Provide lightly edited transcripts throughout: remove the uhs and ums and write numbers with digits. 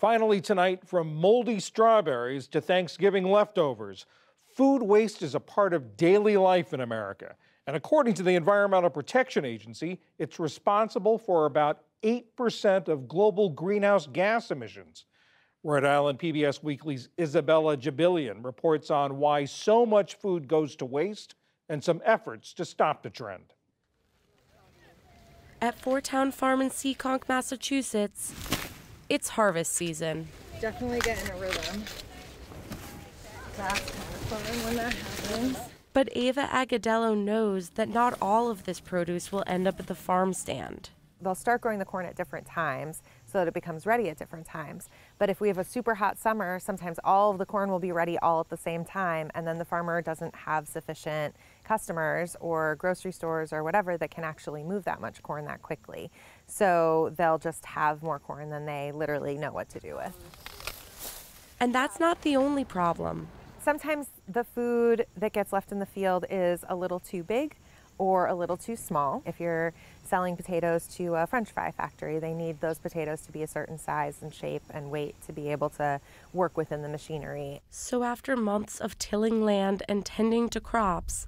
Finally tonight, from moldy strawberries to Thanksgiving leftovers, food waste is a part of daily life in America. And according to the Environmental Protection Agency, it's responsible for about 8% of global greenhouse gas emissions. Rhode Island PBS Weekly's Isabella Jibilian reports on why so much food goes to waste and some efforts to stop the trend. At Four Town Farm in Seekonk, Massachusetts, it's harvest season. Definitely get in a rhythm. That's kind of fun when that happens. But Ava Agadello knows that not all of this produce will end up at the farm stand. They'll start growing the corn at different times so that it becomes ready at different times. But if we have a super hot summer, sometimes all of the corn will be ready all at the same time, and then the farmer doesn't have sufficient customers or grocery stores or whatever that can actually move that much corn that quickly. So they'll just have more corn than they literally know what to do with. And that's not the only problem. Sometimes the food that gets left in the field is a little too big or a little too small. If you're selling potatoes to a French fry factory, they need those potatoes to be a certain size and shape and weight to be able to work within the machinery. So after months of tilling land and tending to crops,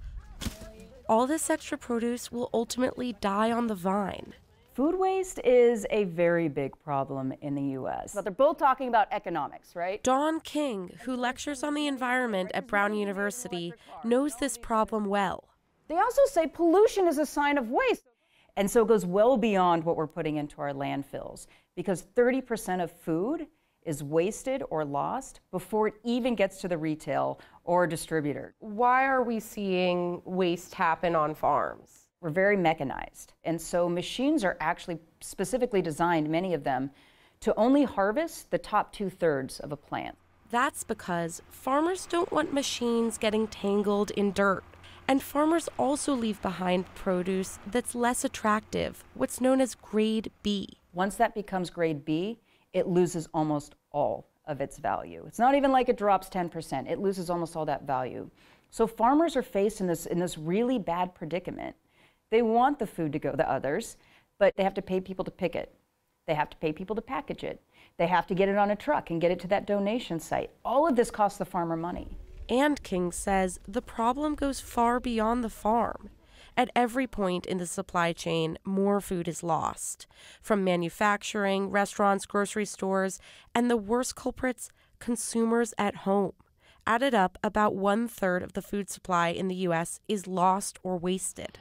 all this extra produce will ultimately die on the vine. Food waste is a very big problem in the U.S. But they're both talking about economics, right? Dawn King, who lectures on the environment at Brown University, knows this problem well. They also say pollution is a sign of waste. And so it goes well beyond what we're putting into our landfills, because 30% of food is wasted or lost before it even gets to the retail or distributor. Why are we seeing waste happen on farms? We're very mechanized, and so machines are actually specifically designed, many of them, to only harvest the top 2/3 of a plant. That's because farmers don't want machines getting tangled in dirt. And farmers also leave behind produce that's less attractive, what's known as grade B. Once that becomes grade B, it loses almost all of its value. It's not even like it drops 10%, it loses almost all that value. So farmers are faced in this really bad predicament. They want the food to go to others, but they have to pay people to pick it. They have to pay people to package it. They have to get it on a truck and get it to that donation site. All of this costs the farmer money. And King says the problem goes far beyond the farm. At every point in the supply chain, more food is lost. From manufacturing, restaurants, grocery stores, and the worst culprits, consumers at home. Added up, about 1/3 of the food supply in the U.S. is lost or wasted.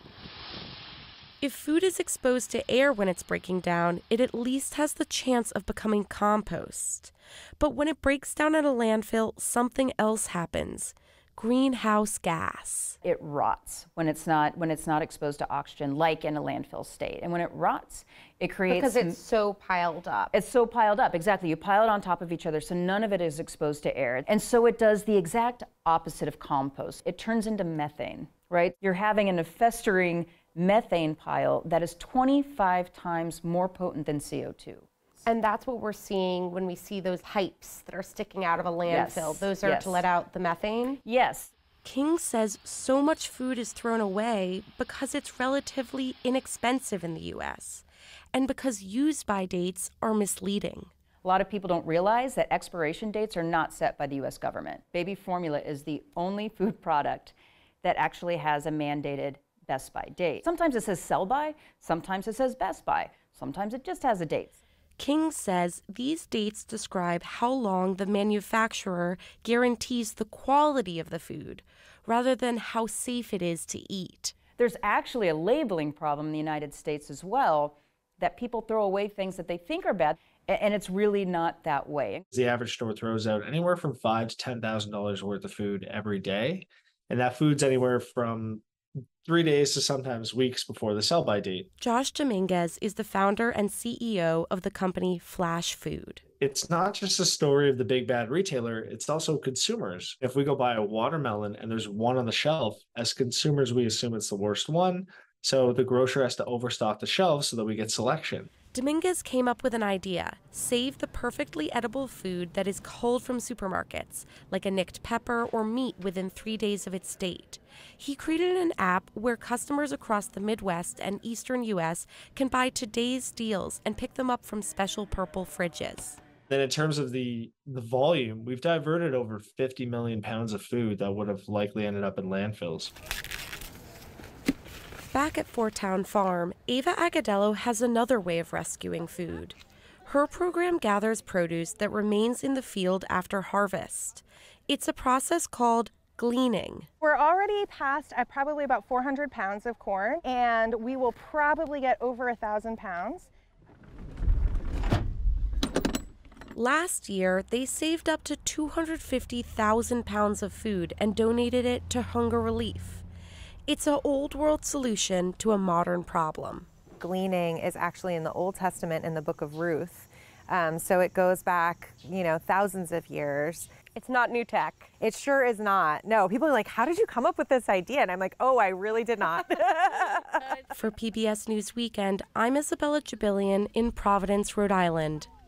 If food is exposed to air when it's breaking down, it at least has the chance of becoming compost. But when it breaks down at a landfill, something else happens. Greenhouse gas. It rots when it's not exposed to oxygen, like in a landfill state. And when it rots, it creates... Because it's so piled up. It's so piled up, exactly. You pile it on top of each other, so none of it is exposed to air. And so it does the exact opposite of compost. It turns into methane, right? You're having a festering methane pile that is 25 times more potent than CO2. And that's what we're seeing when we see those pipes that are sticking out of a landfill. Yes. Those are to let out the methane? Yes. King says so much food is thrown away because it's relatively inexpensive in the U.S. and because use-by dates are misleading. A lot of people don't realize that expiration dates are not set by the U.S. government. Baby formula is the only food product that actually has a mandated best by date. Sometimes it says sell by, sometimes it says best by, sometimes it just has a date. King says these dates describe how long the manufacturer guarantees the quality of the food, rather than how safe it is to eat. There's actually a labeling problem in the United States as well, that people throw away things that they think are bad, and it's really not that way. The average store throws out anywhere from $5,000 to $10,000 worth of food every day, and that food's anywhere from 3 days to sometimes weeks before the sell-by date. Josh Dominguez is the founder and CEO of the company Flash Food. It's not just a story of the big bad retailer, it's also consumers. If we go buy a watermelon and there's one on the shelf, as consumers, we assume it's the worst one. So the grocer has to overstock the shelves so that we get selection. Dominguez came up with an idea: save the perfectly edible food that is culled from supermarkets, like a nicked pepper or meat, within 3 days of its date. He created an app where customers across the Midwest and Eastern U.S. can buy today's deals and pick them up from special purple fridges. Then in terms of the volume, we've diverted over 50 million pounds of food that would have likely ended up in landfills. Back at Fort Town Farm, Ava Agadello has another way of rescuing food. Her program gathers produce that remains in the field after harvest. It's a process called gleaning. We're already past probably about 400 pounds of corn, and we will probably get over 1,000 pounds. Last year, they saved up to 250,000 pounds of food and donated it to hunger relief. It's an old world solution to a modern problem. Gleaning is actually in the Old Testament in the book of Ruth. So it goes back, thousands of years. It's not new tech. It sure is not. No, people are like, how did you come up with this idea? And I'm like, oh, I really did not. For PBS News Weekend, I'm Isabella Jibilian in Providence, Rhode Island.